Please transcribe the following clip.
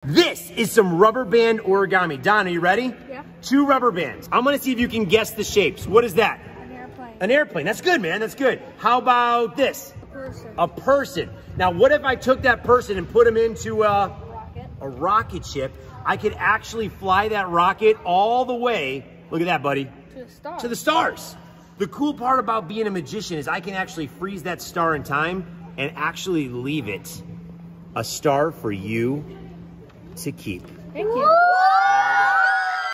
This is some rubber band origami. Don, are you ready? Yeah. 2 rubber bands. I'm gonna see if you can guess the shapes. What is that? An airplane. An airplane. That's good, man. That's good. How about this? A person. A person. Now, what if I took that person and put him into Rocket. a rocket ship? I could actually fly that rocket all the way, look at that, buddy, To the star. to the stars. The cool part about being a magician is I can actually freeze that star in time and actually leave it a star for you to keep. Thank you.